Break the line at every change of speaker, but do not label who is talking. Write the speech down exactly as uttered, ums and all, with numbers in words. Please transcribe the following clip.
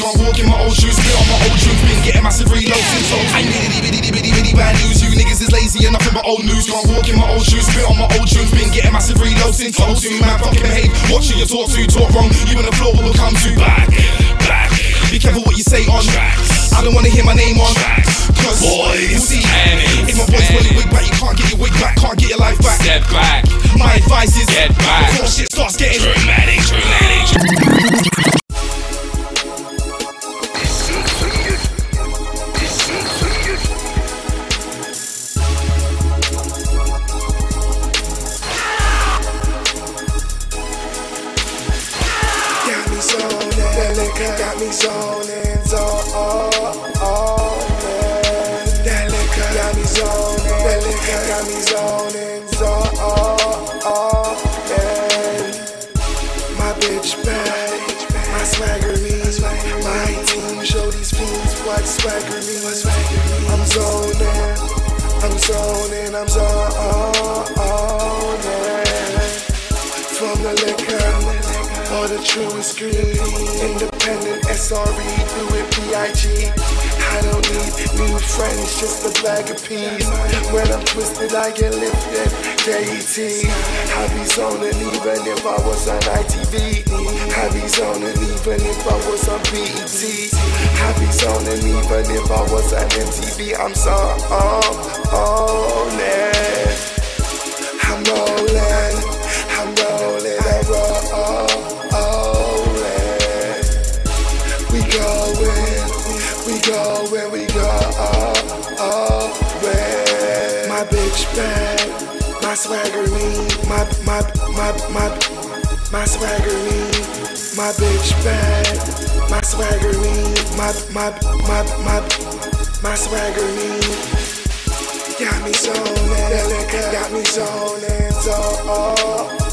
Can't walk in my old shoes, spit on my old tunes. Been getting massive reloads since old. I ain't bitty bitty bitty bitty bad news. You niggas is lazy and nothing but old news. Can't walk in my old shoes, spit on my old tunes. Been getting massive reloads since old. Two man fucking behave. Watch who you talk to, talk wrong. You on the floor will come to back, back. Be careful what you say on tracks. I don't wanna hear my name on tracks. Cause boys, you see, if my boys fully wig back, you can't get your wig back, can't get your life back. Step back. My advice is get back before shit starts getting dramatic, dramatic.
Got me zoning, that liquor got me zoning, so oh, oh, man. That liquor got me zoning, that liquor got me zoning, so oh, oh, man. My bitch bad, my swagger means, my team show these fiends what swagger means. I'm zoning, I'm zoning, I'm zoning, from the liquor. All the truest green, independent S R E, do it B I G. I don't need new friends, just a bag of peas. When I'm twisted, I get lifted, K E T. I be zoning even if I was on I T V. I be zoning even if I was on B E T. I be zoning even if I was on M T V. I'm so oh, oh, man. I'm rolling, I'm rolling, I'm rolling. We go where we go, oh, oh, where. My bitch bad, my swagger mean, my, my, my, my, my swagger mean. My bitch bad, my swagger mean, my, my, my, my, my swagger mean. Got me zoning, that liquor got me zoning, so oh.